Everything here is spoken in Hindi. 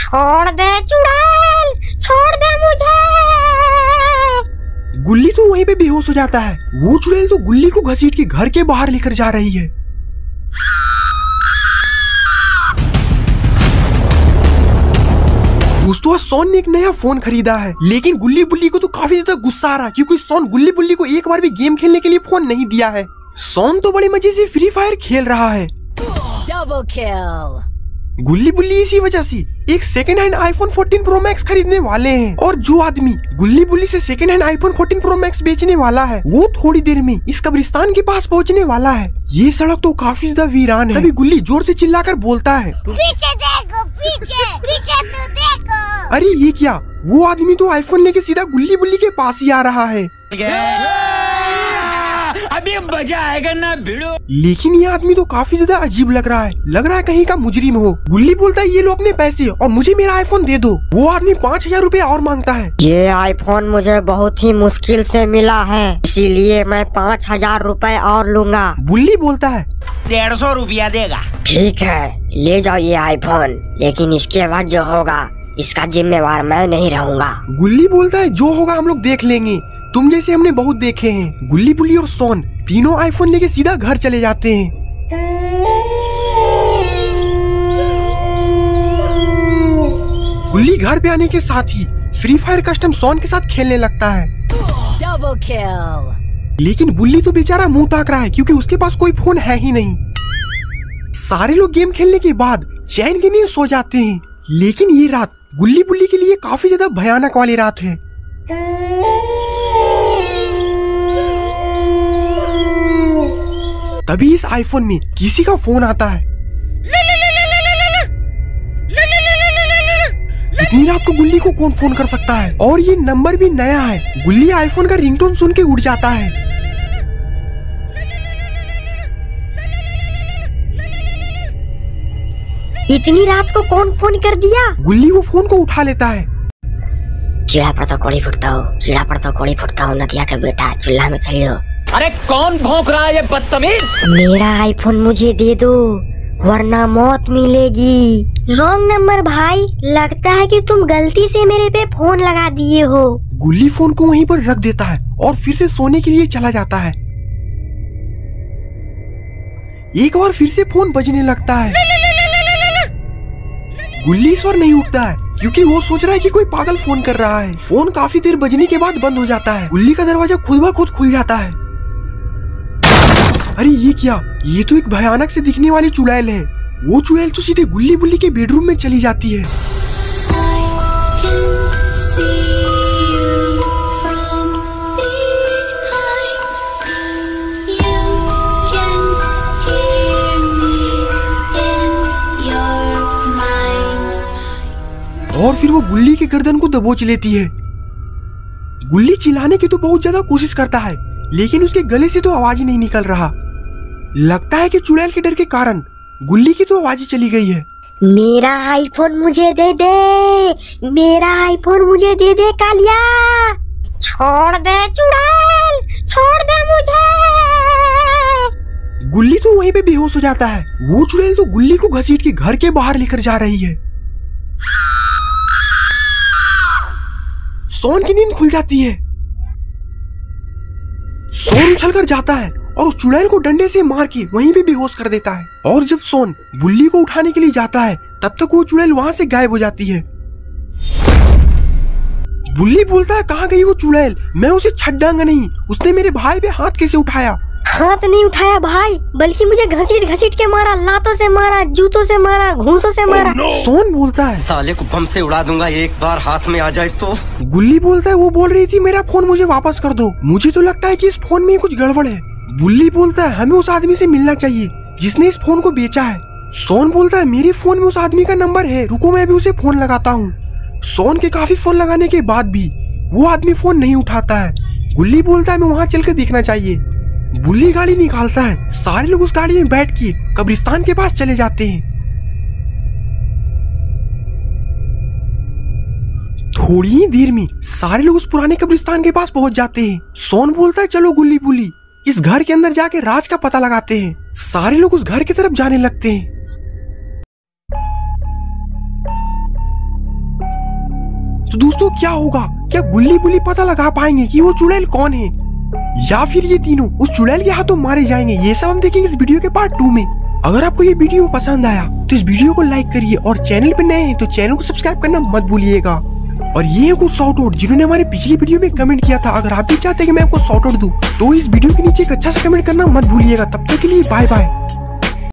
छोड़ दे चुड़ैल, छोड़ दे मुझे। गुल्ली तो वहीं पे बेहोश हो जाता है। वो चुड़ैल तो गुल्ली को घसीट के घर के बाहर लेकर जा रही है। दोस्तों सोन ने एक नया फोन खरीदा है, लेकिन गुल्ली बुल्ली को तो काफी ज्यादा गुस्सा आ रहा है क्योंकि सोन गुल्ली बुल्ली को एक बार भी गेम खेलने के लिए फोन नहीं दिया है। सोन तो बड़े मजे से फ्री फायर खेल रहा है। Double kill. गुल्ली बुल्ली इसी वजह से एक second hand iPhone 14 pro max खरीदने वाले हैं और जो आदमी गुल्ली बुल्ली से second hand iPhone 14 pro max बेचने वाला है वो थोड़ी देर में इस कब्रिस्तान के पास पहुंचने वाला है। ये सड़क तो काफी ज्यादा वीरान है। तभी गुल्ली जोर से चिल्लाकर बोलता है, पीछे देखो, पीछे पीछे तो देखो। अरे ये क्या, वो आदमी तो आईफोन लेके सीधा गुल्ली बुल्ली के पास ही आ रहा है। अभी मजा आएगा ना भिड़ो। लेकिन ये आदमी तो काफी ज्यादा अजीब लग रहा है कहीं का मुजरिम हो। गुल्ली बोलता है ये लो अपने पैसे और मुझे मेरा आईफोन दे दो। वो आदमी 5000 रुपए और मांगता है। ये आईफोन मुझे बहुत ही मुश्किल से मिला है, इसीलिए मैं 5000 रुपए और लूंगा। गुल्ली बोलता है 150 रुपया देगा। ठीक है ले जाओ ये आईफोन, लेकिन इसके बाद जो होगा इसका जिम्मेवार मैं नहीं रहूंगा। गुल्ली बोलता है जो होगा हम लोग देख लेंगे, तुम जैसे हमने बहुत देखे हैं। गुल्ली बुल्ली और सोन तीनों आईफोन लेके सीधा घर चले जाते हैं। गुल्ली घर पे आने के साथ ही फ्री फायर कस्टम सोन के साथ खेलने लगता है। Double kill. लेकिन बुल्ली तो बेचारा मुंह ताक रहा है क्योंकि उसके पास कोई फोन है ही नहीं। सारे लोग गेम खेलने के बाद चैन की नींद सो जाते हैं, लेकिन ये रात गुल्ली बुल्ली के लिए काफी ज्यादा भयानक वाली रात है। तभी इस आईफोन में किसी का फोन आता है। इतनी रात को गुल्ली को कौन फोन कर सकता है, और ये नंबर भी नया है। गुल्ली आईफोन का रिंगटोन सुन के उठ जाता है। इतनी रात को कौन फोन कर दिया? गुल्ली वो फोन को उठा लेता है। कीड़ा पर तो कोड़ी फुटता हो, कीड़ा पर तो कोड़ी फुटता हो, नदिया का बेटा चूल्हा में चलियो। अरे कौन भौंक रहा है ये बदतमीज? मेरा आईफोन मुझे दे दो वरना मौत मिलेगी। रॉन्ग नंबर भाई, लगता है कि तुम गलती से मेरे पे फोन लगा दिए हो। गुल्ली फोन को वहीं पर रख देता है और फिर से सोने के लिए चला जाता है। एक बार फिर से फोन बजने लगता है। गुल्ली इस बार नहीं उठता है क्योंकि वो सोच रहा है कि कोई पागल फोन कर रहा है। फोन काफी देर बजने के बाद बंद हो जाता है। गुल्ली का दरवाजा खुद ब खुद खुल जाता है। अरे ये क्या, ये तो एक भयानक से दिखने वाली चुड़ैल है। वो चुड़ैल तो सीधे गुल्ली बुल्ली के बेडरूम में चली जाती है। और फिर वो गुल्ली के गर्दन को दबोच लेती है। गुल्ली चिल्लाने की तो बहुत ज्यादा कोशिश करता है, लेकिन उसके गले से तो आवाज ही नहीं निकल रहा। लगता है कि चुड़ैल के डर के कारण गुल्ली की तो आवाज ही चली गई है। मेरा आईफोन मुझे दे दे, मेरा आईफोन मुझे दे दे कालिया। छोड़ दे चुड़ैल, छोड़ दे मुझे। गुल्ली तो वहीं पे बेहोश हो जाता है। वो चुड़ैल तो गुल्ली को घसीट के घर के बाहर लेकर जा रही है। सोन की नींद खुल जाती है। सोन उछलकर जाता है और उस चुड़ैल को डंडे से मार के वहीं पे बेहोश कर देता है। और जब सोन बुल्ली को उठाने के लिए जाता है तब तक वो चुड़ैल वहां से गायब हो जाती है। बुल्ली बोलता है कहाँ गई वो चुड़ैल, मैं उसे छड्डांगा नहीं, उसने मेरे भाई पे हाथ कैसे उठाया। हाथ नहीं उठाया भाई, बल्कि मुझे घसीट घसीट के मारा, लातों से मारा, जूतों से मारा, घूंसों से मारा। सोन बोलता है साले को बम से उड़ा दूंगा एक बार हाथ में आ जाए तो। गुल्ली बोलता है वो बोल रही थी मेरा फोन मुझे वापस कर दो, मुझे तो लगता है कि इस फोन में कुछ गड़बड़ है। बुल्ली बोलता है हमें उस आदमी से मिलना चाहिए जिसने इस फोन को बेचा है। सोन बोलता है मेरे फोन में उस आदमी का नंबर है, रुको मैं भी उसे फोन लगाता हूँ। सोन के काफी फोन लगाने के बाद भी वो आदमी फोन नहीं उठाता है। गुल्ली बोलता है मैं वहाँ चल कर देखना चाहिए। बुल्ली गाड़ी निकालता है, सारे लोग उस गाड़ी में बैठ के कब्रिस्तान के पास चले जाते हैं। थोड़ी ही देर में सारे लोग उस पुराने कब्रिस्तान के पास पहुंच जाते हैं। सोन बोलता है चलो गुल्ली बुल्ली इस घर के अंदर जाके राज का पता लगाते हैं। सारे लोग उस घर की तरफ जाने लगते हैं। तो दोस्तों क्या होगा, क्या गुल्ली बुल्ली पता लगा पाएंगे कि वो चुड़ैल कौन है, या फिर ये तीनों उस चुड़ैल के हाथों मारे जाएंगे? ये सब हम देखेंगे इस वीडियो के पार्ट 2 में। अगर आपको ये वीडियो पसंद आया तो इस वीडियो को लाइक करिए, और चैनल पे नए हैं तो चैनल को सब्सक्राइब करना मत भूलिएगा। और ये कुछ शॉर्ट आउट जिन्होंने हमारे पिछली वीडियो में कमेंट किया था, अगर आप भी चाहते हैं कि मैं आपको शॉर्ट आउट दूं तो इस वीडियो के नीचे एक अच्छा सा कमेंट करना मत भूलिएगा। तब तक के लिए बाय बाय।